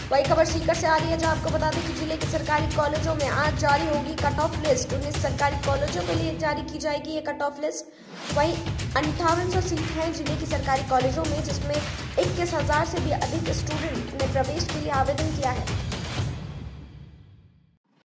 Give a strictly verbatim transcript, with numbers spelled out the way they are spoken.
वही खबर सीकर से आ रही है, जहां आपको बता दें कि जिले के सरकारी कॉलेजों में आज जारी होगी कट ऑफ लिस्ट। उन्नीस सरकारी कॉलेजों के लिए जारी की जाएगी ये कट ऑफ लिस्ट। वहीं अंठावन सौ सीट हैं जिले की सरकारी कॉलेजों में, जिसमें इक्कीस हजार से भी अधिक स्टूडेंट ने प्रवेश के लिए आवेदन किया है।